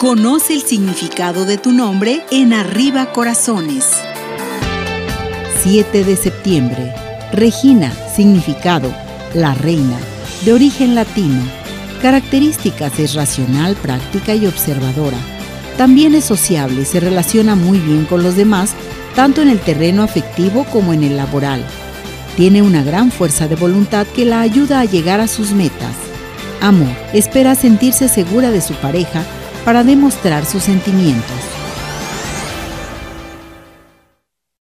Conoce el significado de tu nombre en Arriba Corazones. 7 de septiembre. Regina, significado, la reina, de origen latino. Características: es racional, práctica y observadora. También es sociable, se relaciona muy bien con los demás, tanto en el terreno afectivo como en el laboral. Tiene una gran fuerza de voluntad que la ayuda a llegar a sus metas. Amor: espera sentirse segura de su pareja para demostrar sus sentimientos.